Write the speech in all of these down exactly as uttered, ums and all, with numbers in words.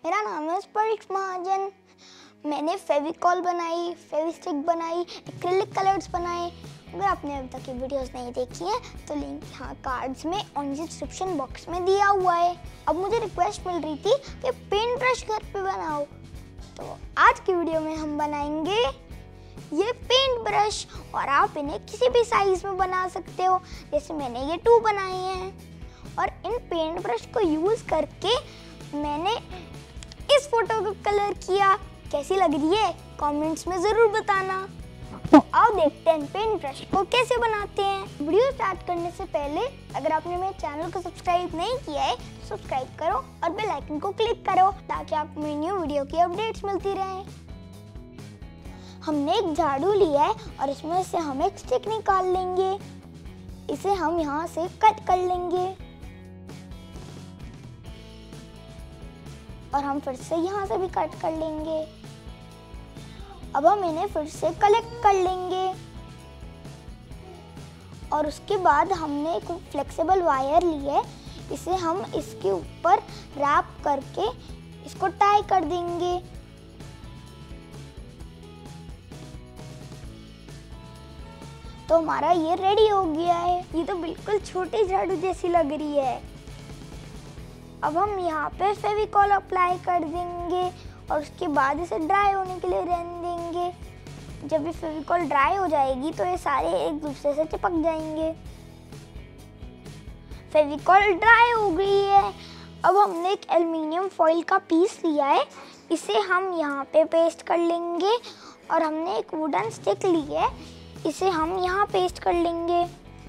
मेरा नाम है स्पर्श महाजन। मैंने फेविकॉल बनाई, फेवी-स्टिक बनाई, एक्रिलिक कलर्स बनाए। अगर आपने अभी तक ये वीडियोस नहीं देखी हैं तो लिंक यहाँ कार्ड्स में और डिस्क्रिप्शन बॉक्स में दिया हुआ है। अब मुझे रिक्वेस्ट मिल रही थी कि पेंट ब्रश घर पे बनाओ, तो आज की वीडियो में हम बनाएंगे ये पेंट ब्रश और आप इन्हें किसी भी साइज में बना सकते हो। जैसे मैंने ये टू बनाए हैं और इन पेंट ब्रश को यूज करके मैंने इस फोटो को कलर किया। कैसी लग रही है कमेंट्स में जरूर बताना। तो आओ देखते हैं पेंट ब्रश को कैसे बनाते हैं। वीडियो स्टार्ट करने से पहले अगर आपने मेरे चैनल को सब्सक्राइब नहीं किया है तो सब्सक्राइब करो और बेल आइकन को क्लिक करो ताकि आपको मेरी न्यू वीडियो की अपडेट्स मिलती रहें। हमने एक झाड़ू लिया है और इसमें से हम एक स्टिक निकाल लेंगे। इसे हम यहाँ से कट कर लेंगे और हम फिर से यहाँ से भी कट कर लेंगे। अब हम इन्हें फिर से कलेक्ट कर लेंगे और उसके बाद हमने एक फ्लेक्सिबल वायर ली है, इसे हम इसके ऊपर रैप करके इसको टाई कर देंगे। तो हमारा ये रेडी हो गया है। ये तो बिल्कुल छोटी झाड़ू जैसी लग रही है। अब हम यहाँ पे फेविकॉल अप्लाई कर देंगे और उसके बाद इसे ड्राई होने के लिए रहने देंगे। जब ये फेविकॉल ड्राई हो जाएगी तो ये सारे एक दूसरे से चिपक जाएंगे। फेविकॉल ड्राई हो गई है। अब हमने एक एल्युमिनियम फॉइल का पीस लिया है, इसे हम यहाँ पे पेस्ट कर लेंगे और हमने एक वुडन स्टिक ली है, इसे हम यहाँ पेस्ट कर लेंगे।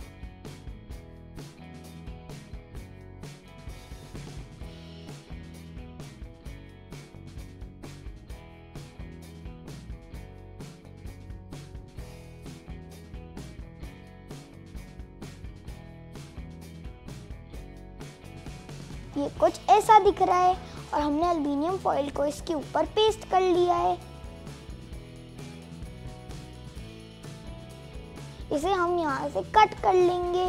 ये कुछ ऐसा दिख रहा है और हमने एल्युमिनियम फॉइल को इसके ऊपर पेस्ट कर लिया है। इसे हम यहाँ से कट कर लेंगे।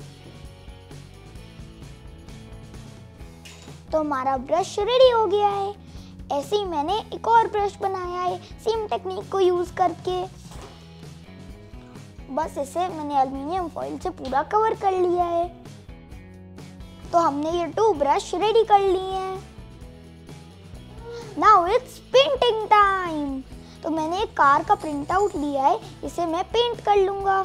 तो हमारा ब्रश रेडी हो गया है। ऐसे ही मैंने एक और ब्रश बनाया है सेम टेक्निक को यूज करके। बस इसे मैंने एल्युमिनियम फॉइल से पूरा कवर कर लिया है। तो हमने ये टू ब्रश रेडी कर लिए हैं। Now it's painting time. तो मैंने एक कार का प्रिंट आउट लिया है, इसे मैं पेंट कर लूंगा।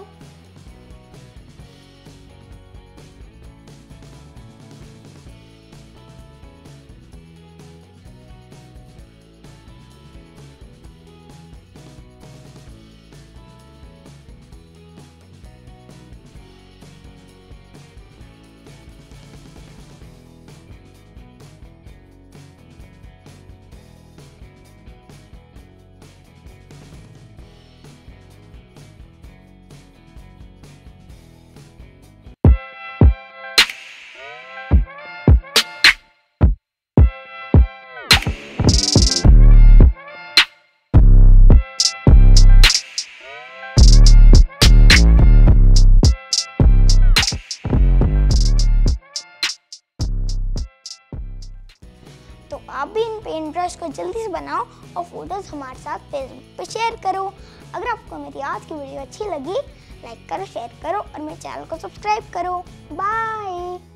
तो आप भी इन पेंट ब्रश को जल्दी से बनाओ और फोटोज हमारे साथ फेसबुक पे शेयर करो। अगर आपको मेरी आज की वीडियो अच्छी लगी लाइक करो, शेयर करो और मेरे चैनल को सब्सक्राइब करो। बाय।